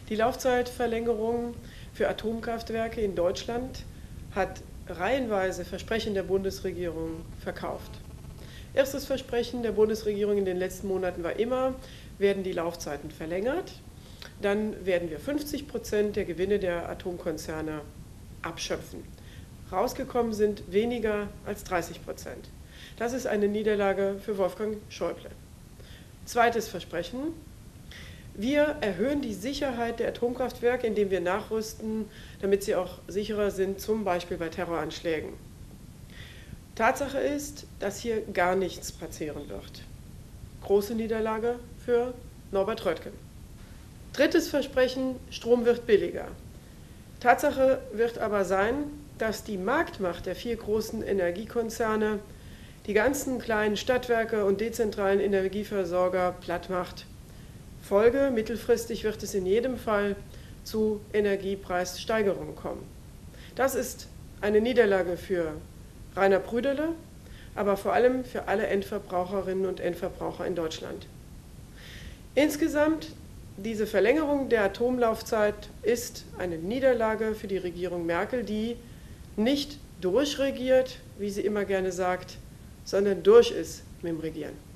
Die Laufzeitverlängerung für Atomkraftwerke in Deutschland hat reihenweise Versprechen der Bundesregierung verkauft. Erstes Versprechen der Bundesregierung in den letzten Monaten war immer, werden die Laufzeiten verlängert, dann werden wir 50% der Gewinne der Atomkonzerne abschöpfen. Rausgekommen sind weniger als 30%. Das ist eine Niederlage für Wolfgang Schäuble. Zweites Versprechen: Wir erhöhen die Sicherheit der Atomkraftwerke, indem wir nachrüsten, damit sie auch sicherer sind, zum Beispiel bei Terroranschlägen. Tatsache ist, dass hier gar nichts passieren wird. Große Niederlage für Norbert Röttgen. Drittes Versprechen: Strom wird billiger. Tatsache wird aber sein, dass die Marktmacht der 4 großen Energiekonzerne die ganzen kleinen Stadtwerke und dezentralen Energieversorger platt macht. Folge: mittelfristig wird es in jedem Fall zu Energiepreissteigerungen kommen. Das ist eine Niederlage für Rainer Prüderle, aber vor allem für alle Endverbraucherinnen und Endverbraucher in Deutschland. Insgesamt, diese Verlängerung der Atomlaufzeit ist eine Niederlage für die Regierung Merkel, die nicht durchregiert, wie sie immer gerne sagt, sondern durch ist mit dem Regieren.